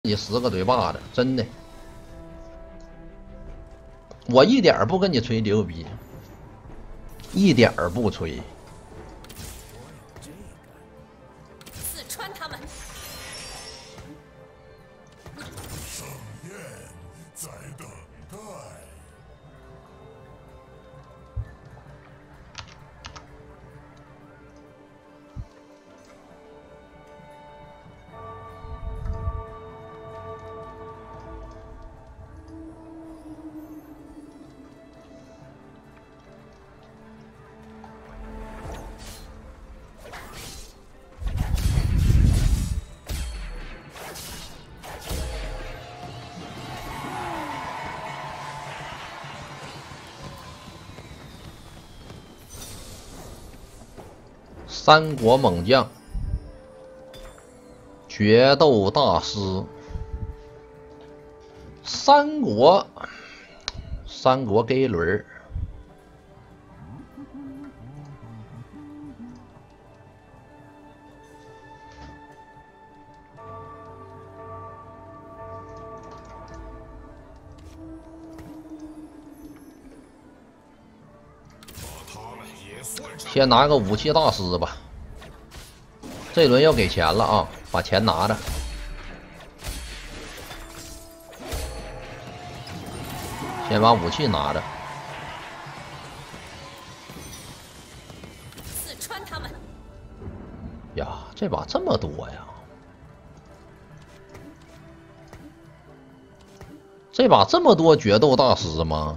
你10个嘴巴子，真的，我一点不跟你吹牛逼，一点不吹。 刺穿他们。 盛宴在等待。 三国猛将，决斗大师，三国给轮儿。先拿个武器大师吧，这轮要给钱了啊！把钱拿着。先把武器拿着。 刺穿他们。 呀，这把这么多呀！这把这么多决斗大师吗？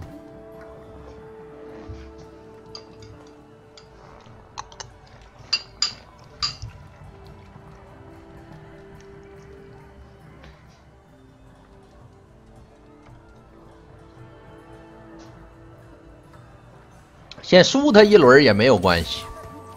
先输他一轮也没有关系。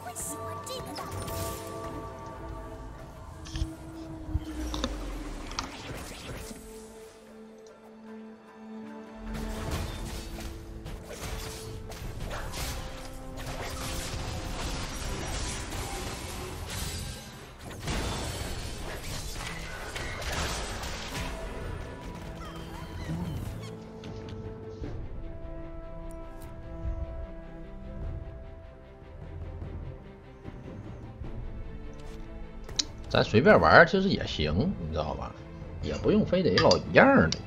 咱随便玩其实也行，你知道吧？也不用非得老一样的。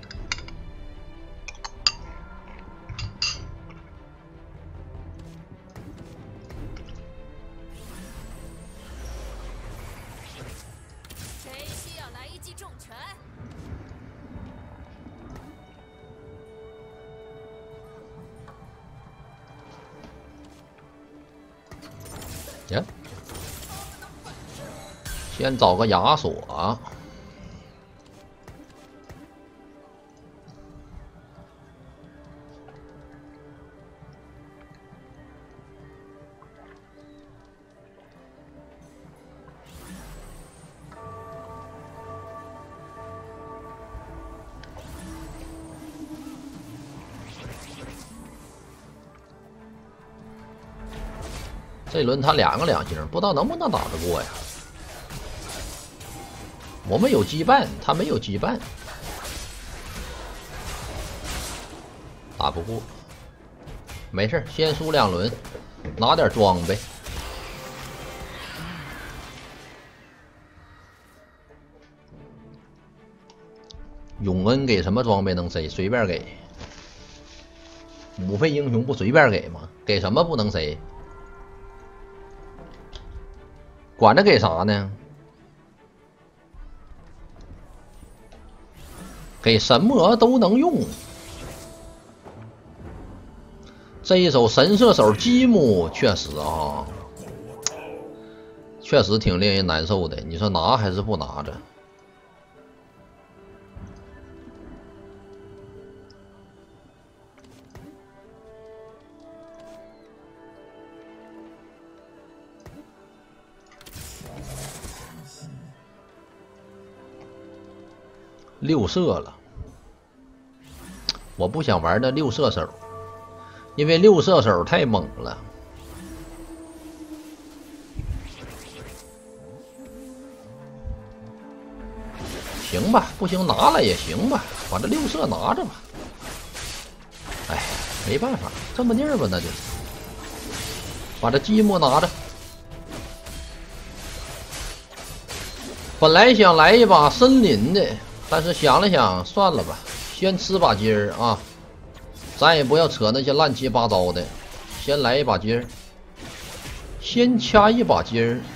谁需要来一记重拳？ 呀，先找个亚索。这轮他2个2星，不知道能不能打得过呀？我们有羁绊，他没有羁绊，打不过。没事，先输2轮，拿点装备。永恩给什么装备能塞？随便给。5费英雄不随便给吗？给什么不能塞？管着给啥呢？给什么都能用。这一手神射手积木确实啊，确实挺令人难受的。你说拿还是不拿着？6射了，我不想玩那6射手，因为6射手太猛了。 行吧，不行拿了也行吧，把这6色拿着吧。哎，没办法，这么地儿吧，那就把这积木拿着。本来想来一把森林的，但是想了想，算了吧，先吃把筋儿啊，咱也不要扯那些乱七八糟的，先来一把筋儿，先掐一把筋儿。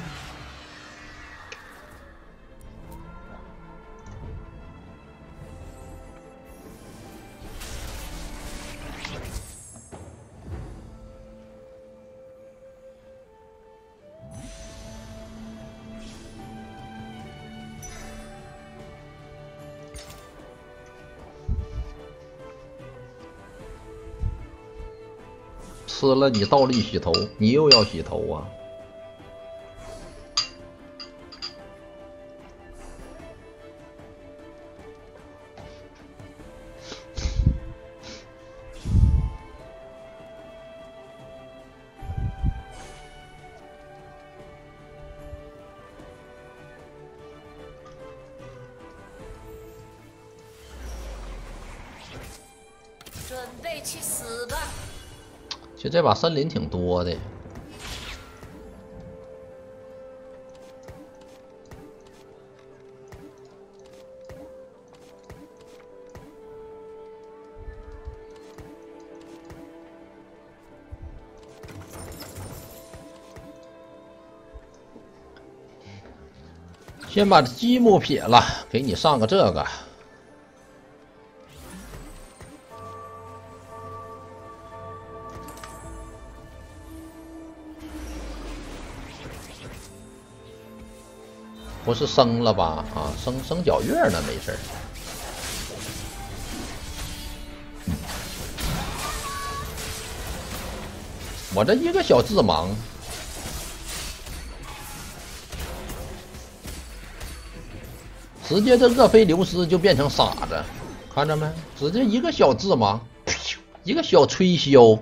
吃了你倒立洗头，你又要洗头啊？ 准备去死吧！ 其实这把森林挺多的。先把积木撇了，给你上个这个。不是升了吧？啊，升皎月呢，没事儿。我这一个小致盲，直接这厄菲流失就变成傻子，看着没？直接一个小致盲，一个小吹箫。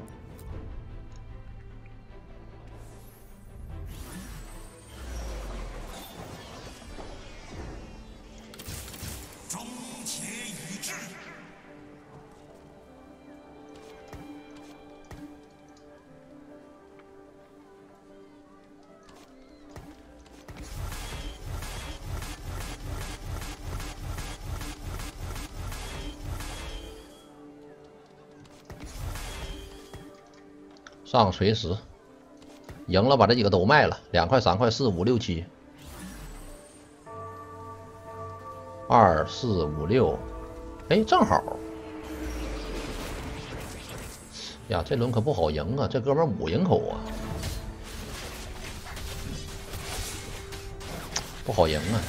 上锤石，赢了把这几个都卖了，2块、3块、4、5、6、7。2、4、5、6，哎，正好。呀，这轮可不好赢啊！这哥们儿5人口啊，不好赢啊！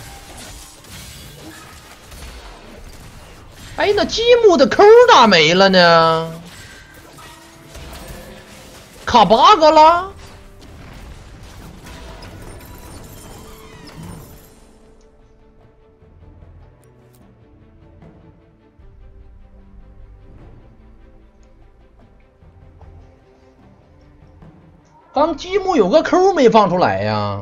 哎，那积木的抠咋没了呢？卡 bug 了？刚积木有个抠没放出来呀？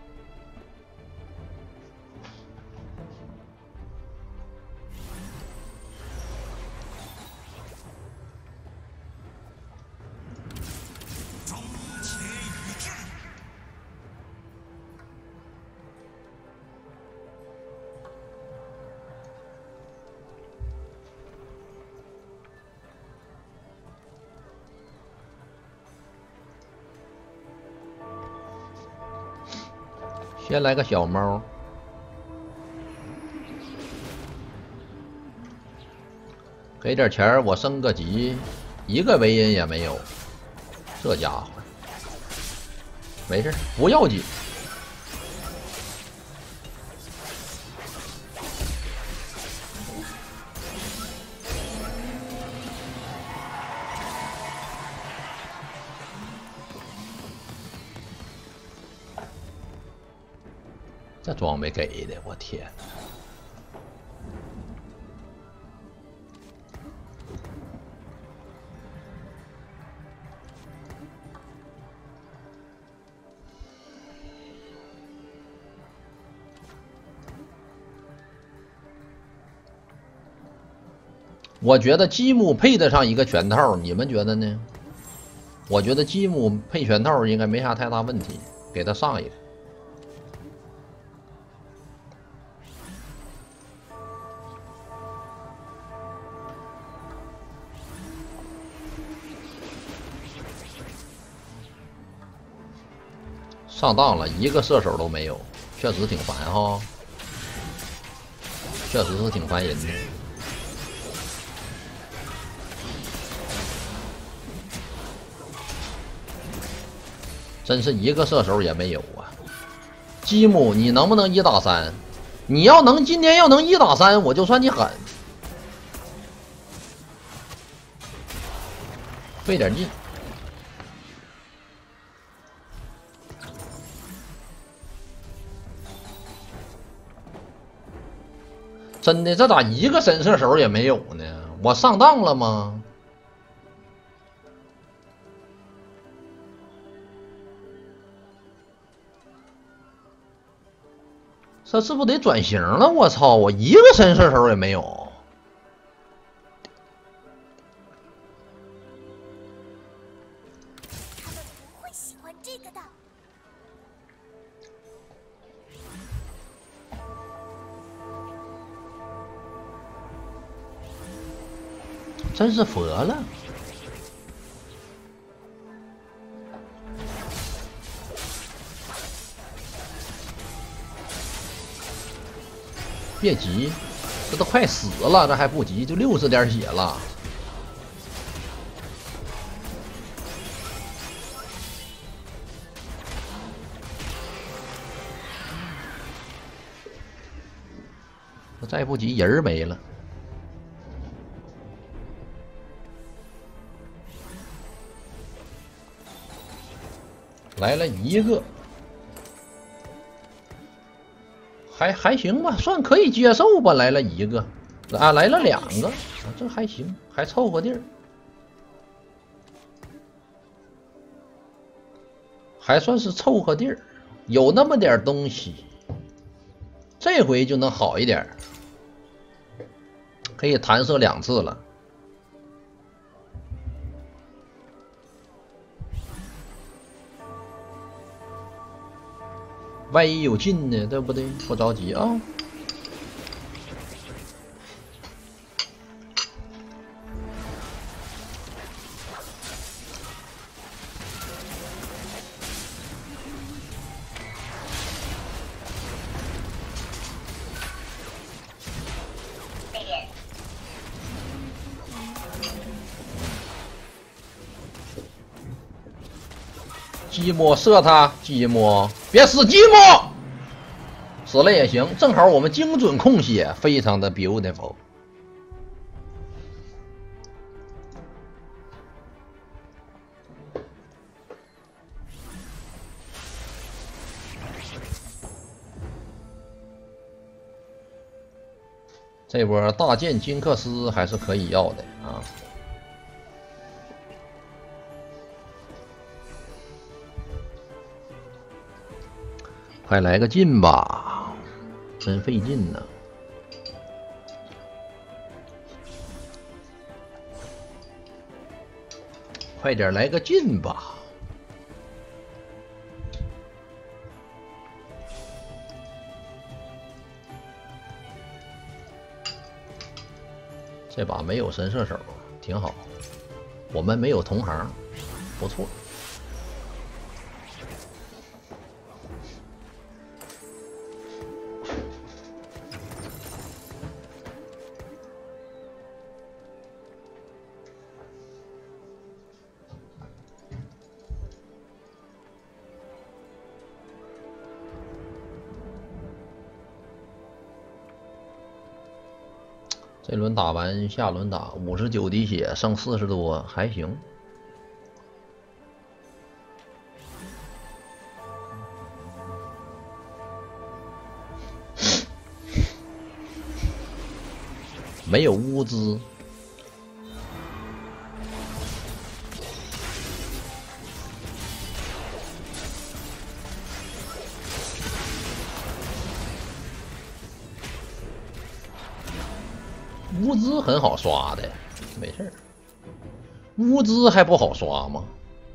先来个小猫，给点钱我升个级，一个维因也没有。这家伙，没事，不要紧。这装备给的，我天！ 我觉得积木配得上一个拳套，你们觉得呢？我觉得积木配拳套应该没啥太大问题，给他上一个。上当了，一个射手都没有，确实挺烦哈，确实是挺烦人的。真是一个射手也没有啊！积木，你能不能1打3？你要能今天要能1打3，我就算你狠。费点劲。真的，这咋一个神射手也没有呢？我上当了吗？这是不是得转型了？我操！我一个神射手也没有。 他们不会喜欢这个的。 真是佛了。别急，这都快死了，这还不急？就60点血了。再不急，人没了。来了一个。还行吧，算可以接受吧。来了一个，啊，来了2个，啊，这还行，还凑合地儿，还算是凑合地儿，有那么点东西，这回就能好一点，可以弹射2次了。万一有劲呢，对不对？不着急啊。寂寞射他，寂寞别死，寂寞死了也行，正好我们精准控血，非常的 beautiful。这波大剑金克斯还是可以要的啊。快来个劲吧，真费劲呢。快点来个劲吧。这把没有神射手，挺好。我们没有同行，不错。这轮打完，下轮打59滴血，剩40多，还行。没有物资。 物资很好刷的，没事儿。物资还不好刷吗？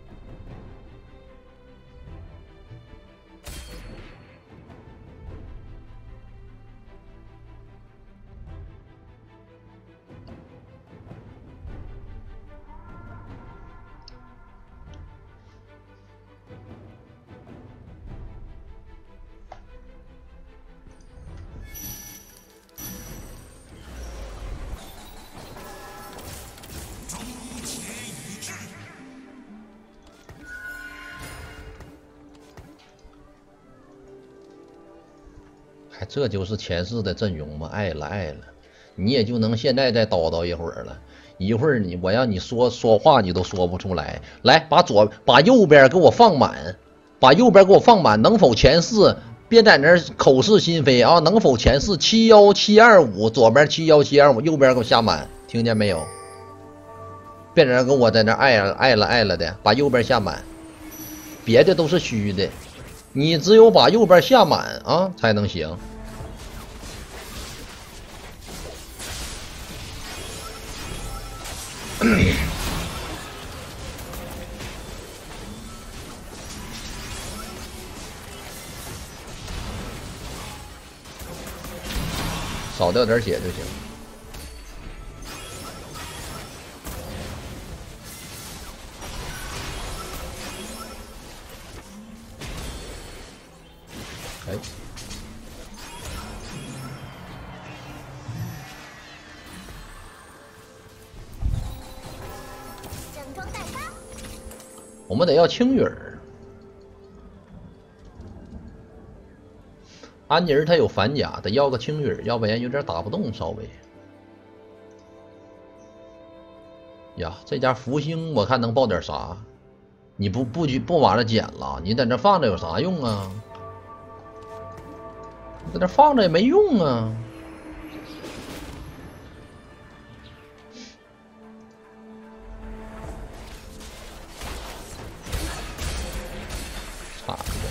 哎，这就是前世的阵容吗？爱了爱了，你也就能现在再叨叨一会儿了。一会儿我让你说话，你都说不出来。来，把右边给我放满，把右边给我放满。能否前四？别在那儿口是心非啊！能否前四？71725，左边71725，右边给我下满，听见没有？别在那跟我在那爱了的，把右边下满，别的都是虚的。你只有把右边下满啊，才能行。少掉点血就行。哎， 整装待发。 我们得要青雨儿。安妮儿她有反甲，得要个青雨儿，要不然有点打不动稍微。呀，这家福星我看能爆点啥？你不往这捡了，你在这放着有啥用啊？你在这放着也没用啊。差不多。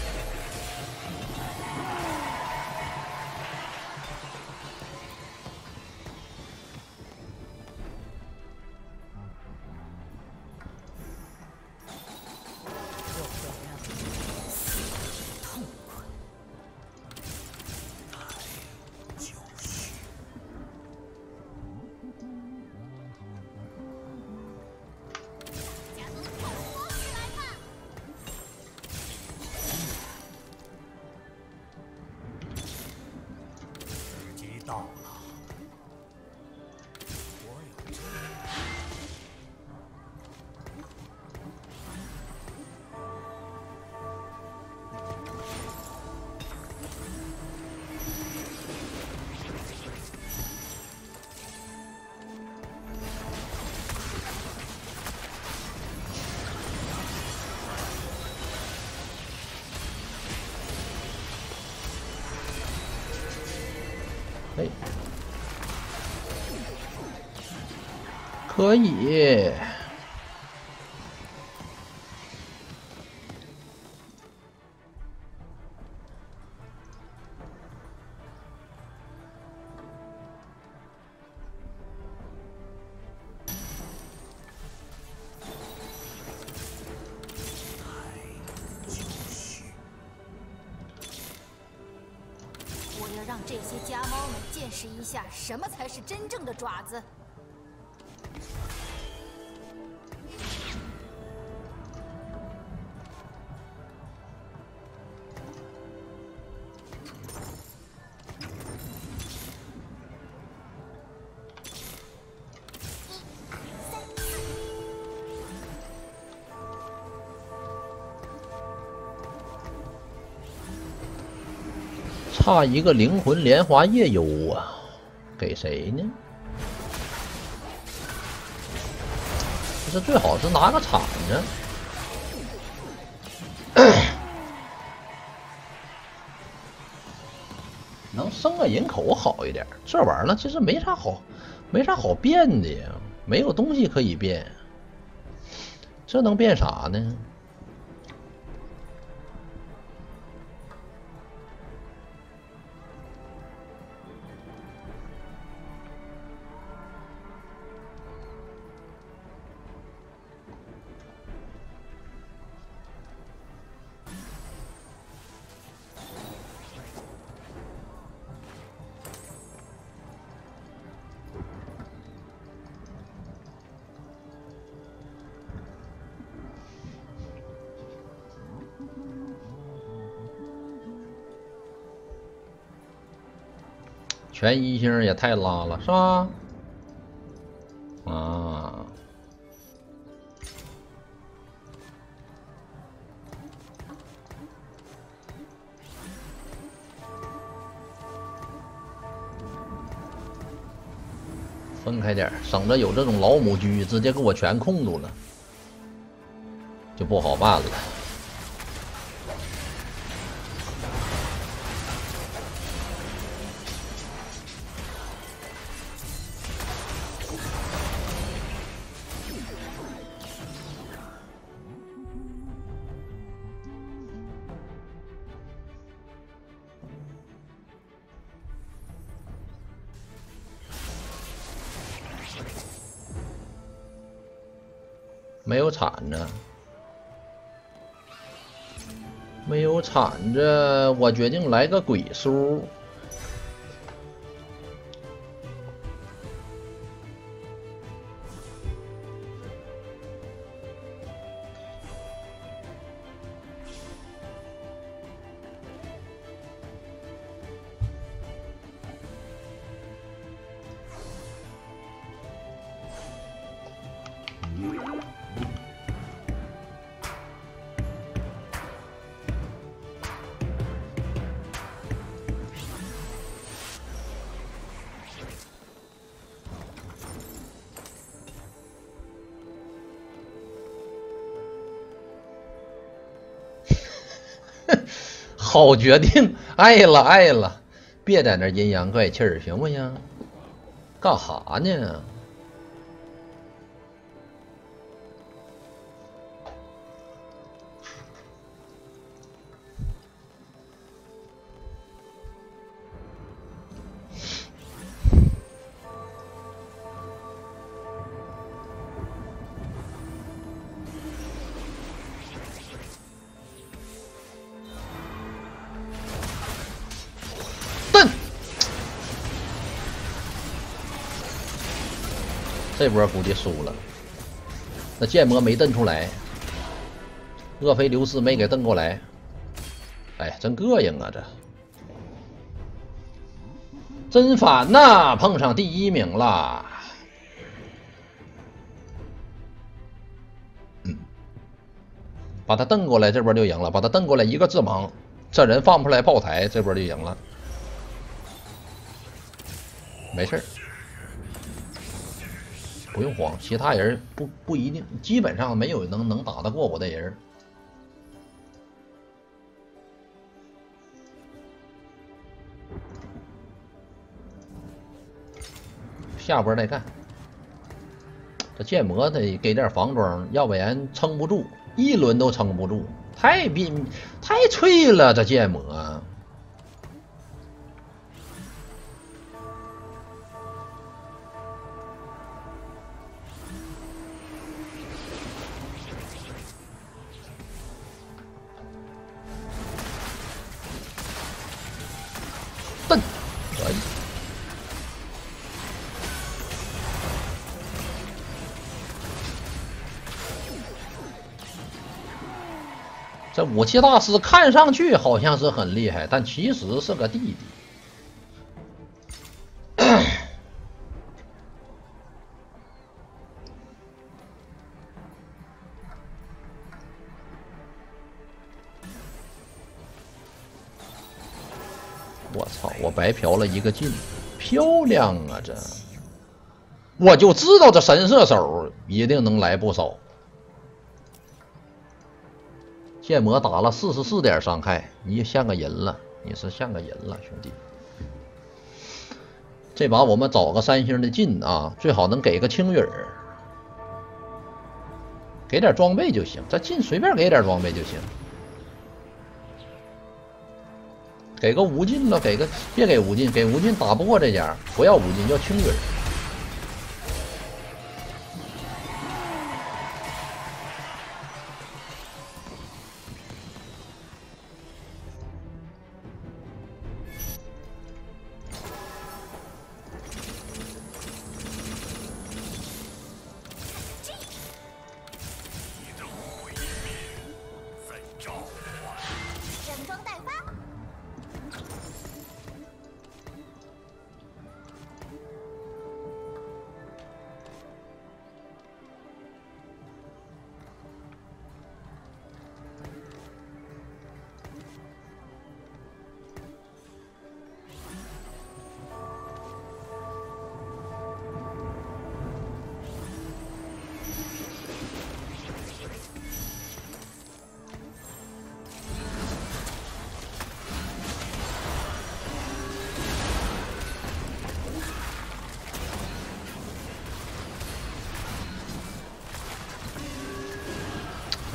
到了，我有这。 哎，可以。 我要让这些家猫们见识一下什么才是真正的爪子。 差一个灵魂莲华夜幽啊，给谁呢？这最好是拿个铲子，能生个银口好一点。这玩意儿其实没啥好变的呀，没有东西可以变。这能变啥呢？ 全1星也太拉了，是吧？啊。分开点，省着有这种老母狙，直接给我全控住了，就不好办了。没有铲子，没有铲子，我决定来个鬼书。好决定，爱了爱了，别在那阴阳怪气儿，行不行？干哈呢？这波估计输了，那剑魔没蹬出来，厄斐琉斯没给蹬过来，哎，真膈应啊！这真烦呐，碰上第1名了。把他蹬过来，这波就赢了；把他蹬过来，一个自盲，这人放不出来炮台，这波就赢了。没事儿。不用慌，其他人不一定，基本上没有能打得过我的人。下波再干。这剑魔得给点防装，要不然撑不住，1轮都撑不住，太脆了，这剑魔。蹬，可以。这武器大师看上去好像是很厉害，但其实是个弟弟。我操！我白嫖了1个劲，漂亮啊！这我就知道这神射手一定能来不少。剑魔打了44点伤害，你像个人了，你是像个人了，兄弟。这把我们找个3星的劲啊，最好能给个青羽儿，给点装备就行。这劲随便给点装备就行。给个无尽了，给个别给无尽，给无尽打不过这家，不要无尽，要青羽。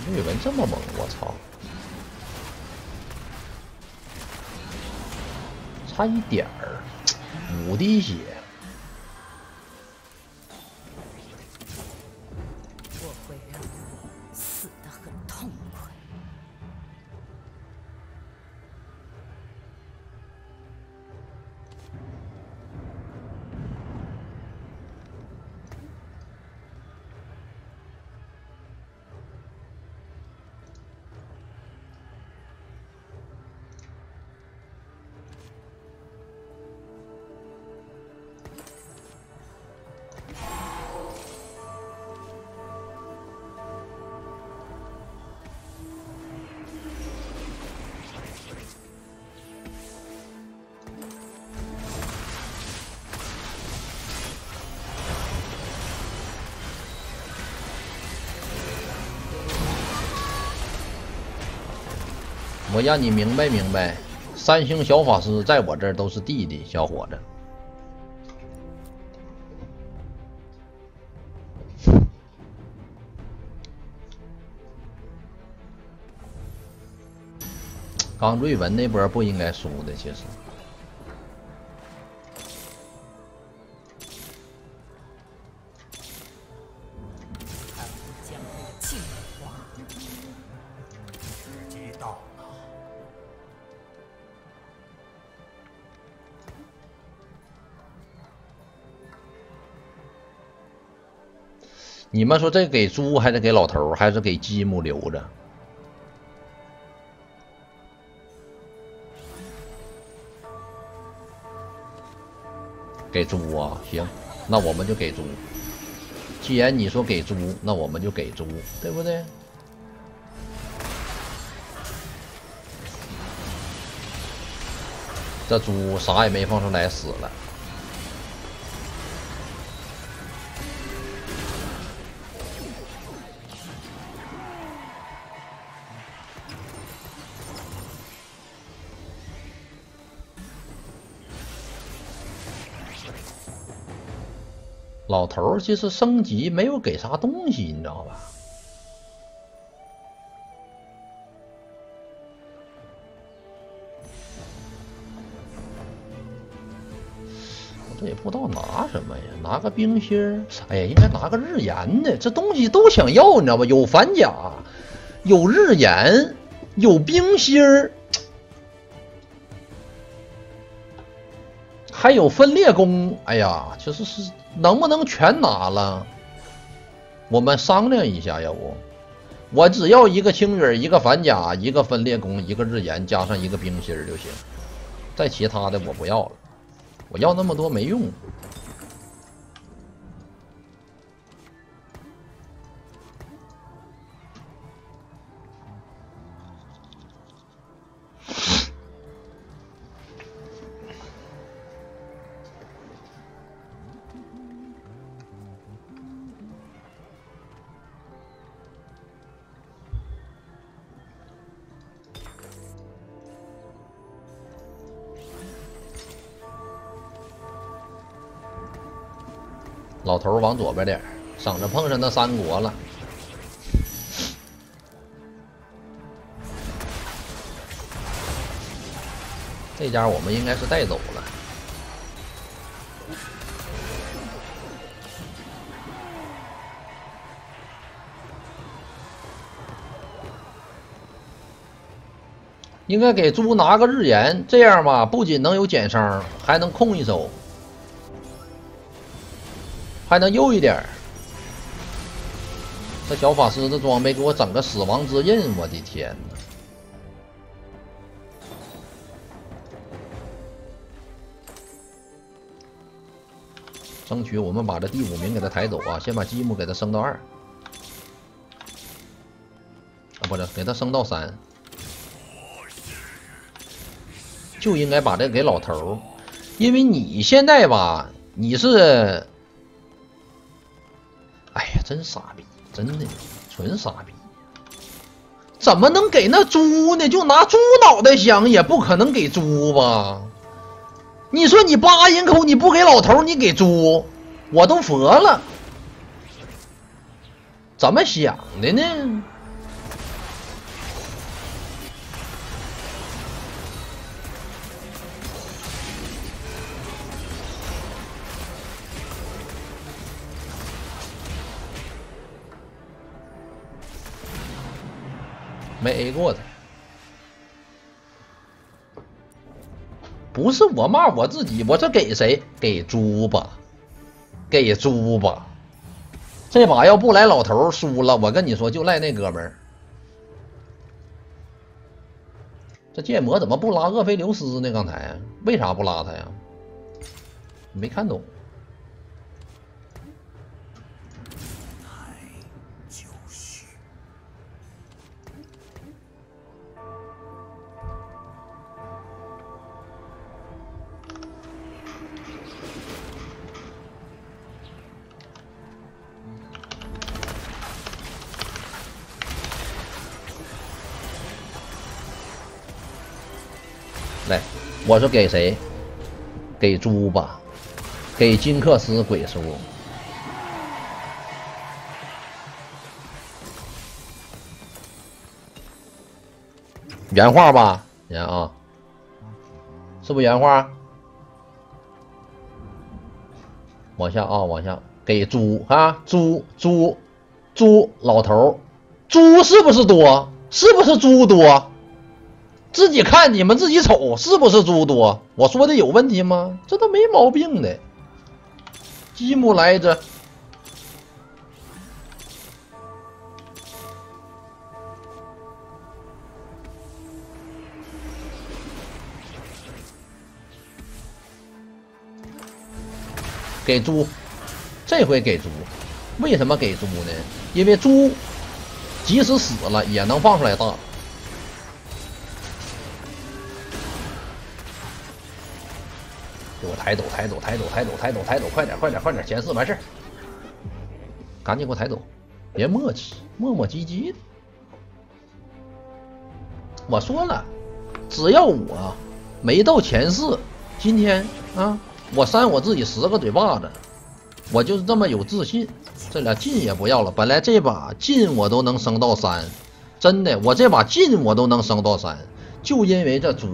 瑞文这么猛，我操！差一点儿，5滴血。 我会让你死得很痛快。 我让你明白明白，3星小法师在我这儿都是弟弟，小伙子。刚瑞文那波不应该输的，其实。 时机到了。 你们说这给猪还是给老头，还是给积木留着？给猪啊，行，那我们就给猪。既然你说给猪，那我们就给猪，对不对？这猪啥也没放出来，死了。老头其实升级没有给啥东西，你知道吧？我这也不知道拿什么呀，拿个冰心儿，哎呀，应该拿个日炎的，这东西都想要，你知道吧？有反甲，有日炎，有冰心儿，还有分裂弓，哎呀，就是能不能全拿了？我们商量一下，要不我只要一个青羽，一个反甲，一个分裂弓，一个日炎，加上一个冰心儿就行。再其他的我不要了，我要那么多没用。老头往左边点，省着碰上那3国了。这家我们应该是带走了。应该给猪拿个日炎，这样吧，不仅能有减伤，还能控一手。还能右一点。这小法师的装备给我整个死亡之刃，我的天哪！争取我们把这第5名给他抬走啊！先把积木给他升到2，啊，不是给他升到3，就应该把这给老头，因为你现在吧，你是。哎呀，真傻逼，真的纯傻逼！怎么能给那猪呢？就拿猪脑袋想，也不可能给猪吧？你说你8人口你不给老头，你给猪，我都服了。怎么想的呢？ 没 A 过他。不是我骂我自己，我这给谁？给猪吧，给猪吧。这把要不来老头输了，我跟你说就赖那哥们儿。这剑魔怎么不拉厄斐琉斯呢？刚才为啥不拉他呀？没看懂。来，我说给谁？给猪吧，给金克斯鬼叔。原画吧，你看啊，是不是原画？往下啊，往下，给猪啊，猪，老头，猪是不是多？是不是猪多？自己看，你们自己瞅，是不是猪多？我说的有问题吗？这都没毛病的。积木来着，给猪，这回给猪。为什么给猪呢？因为猪即使死了也能放出来大。给我抬走，快点，前四完事儿，赶紧给我抬走，别磨叽，磨磨唧唧的。我说了，只要我没到前四，今天啊，我扇我自己10个嘴巴子，我就是这么有自信。这俩进也不要了，本来这把进我都能升到3，真的，我这把进我都能升到3，就因为这猪。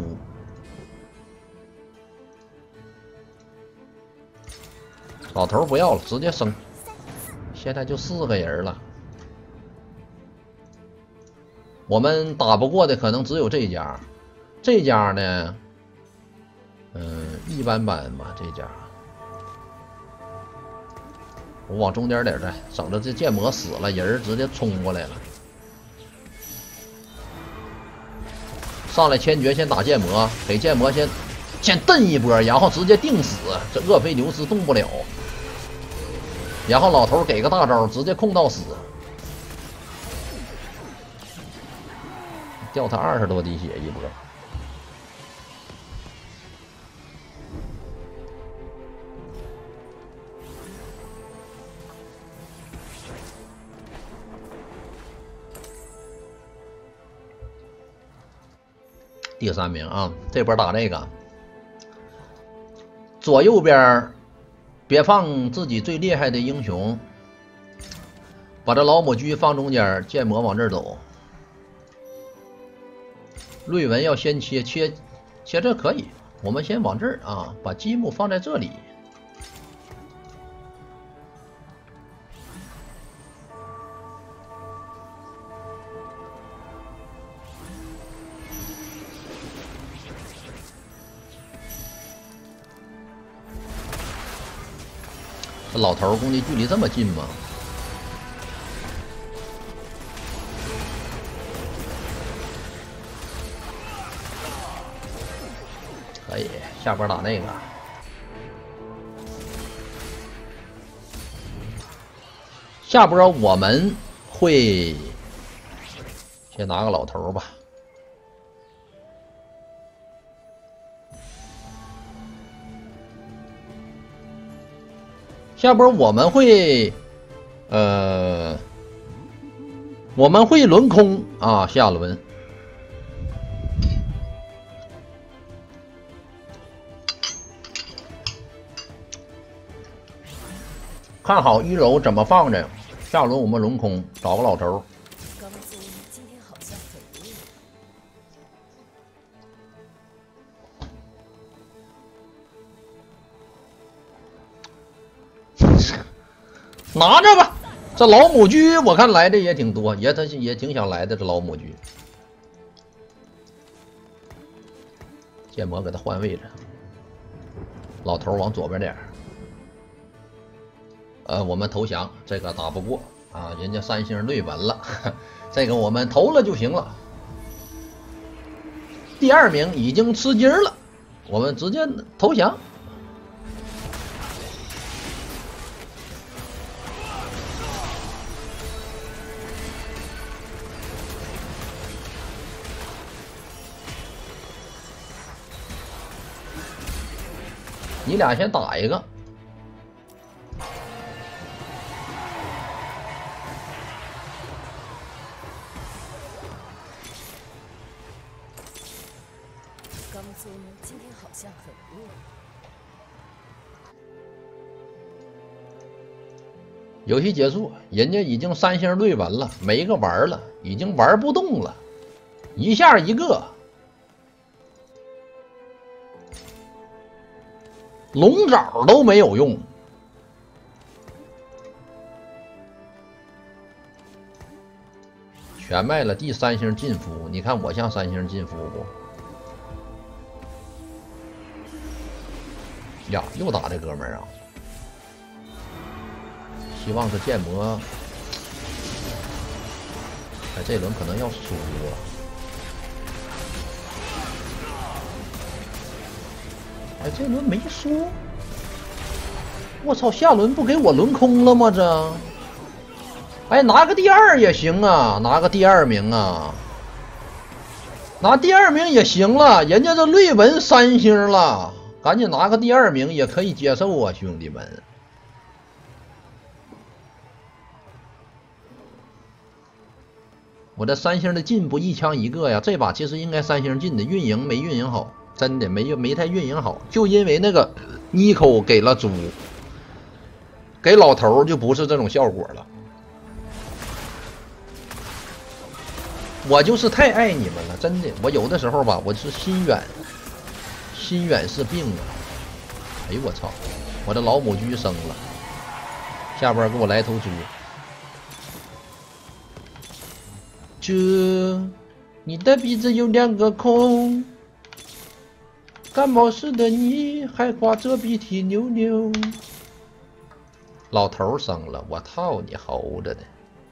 老头不要了，直接升。现在就4个人了，我们打不过的可能只有这家。这家呢，一般般吧。这家我往中间点站，省得这剑魔死了，人直接冲过来了。上来千珏先打剑魔，给剑魔先蹬一波，然后直接定死，这厄斐琉斯动不了。然后老头给个大招，直接控到死，掉他20多滴血一波。第3名啊，这波打这个，左右边别放自己最厉害的英雄，把这老母狙放中间，剑魔往这儿走。瑞文要先切这可以，我们先往这儿啊，把积木放在这里。这老头攻击距离这么近吗？可以，下波打那个。下波我们会先拿个老头吧。下波我们会，我们会轮空啊，下轮。看好一楼怎么放着，下轮我们轮空，找个老头。 高宗今天好像很累。 拿着吧，这老母狙我看来的也挺多，也挺想来的这老母狙。 剑魔给他换位置，老头往左边点。我们投降，这个打不过啊，人家3星对稳了，这个我们投了就行了。第2名已经吃鸡了，我们直接投降。你俩先打一个。 刚宗今天好像很弱。 游戏结束，人家已经3星对稳了，没个玩了，已经玩不动了，一下一个。龙爪都没有用，全卖了。第3星进夫，你看我像3星进夫不？呀，又打这哥们儿啊！希望是剑魔，哎，这轮可能要输了。哎，这轮没输，我操！下轮不给我轮空了吗？这，哎，拿个第2也行啊，拿个第2名啊，拿第2名也行了。人家这瑞文3星了，赶紧拿个第2名也可以接受啊，兄弟们。我这3星的进不一枪一个呀，这把其实应该3星进的，运营没运营好。真的没太运营好，就因为那个妮蔻给了猪，给老头就不是这种效果了。我就是太爱你们了，真的，我有的时候吧，我是心远是病啊。哎呦我操，我这老母鸡生了，下边给我来头猪。这，你的鼻子有2个孔。感冒时的你还挂着鼻涕牛牛，老头生了，我操你猴子的！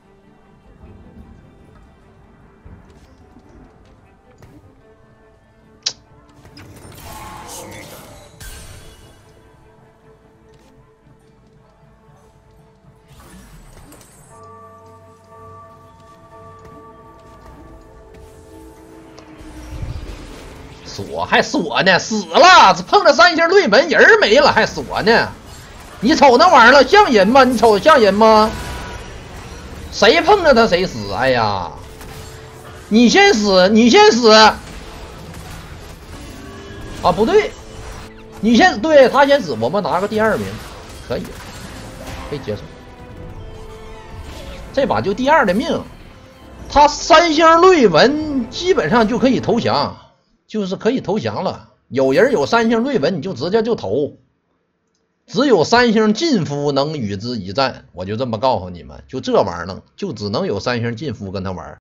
锁还锁呢，死了！碰着3星对门，人没了还锁呢。你瞅那玩意儿了，像人吗？你瞅像人吗？谁碰着他谁死？哎呀，你先死，你先死！啊，不对，你先对他先死，我们拿个第2名，可以接受。这把就第2的命，他3星瑞文基本上就可以投降。就是可以投降了，有人有3星瑞文，你就直接就投，只有3星进夫能与之一战，我就这么告诉你们，就这玩意儿就只能有3星进夫跟他玩。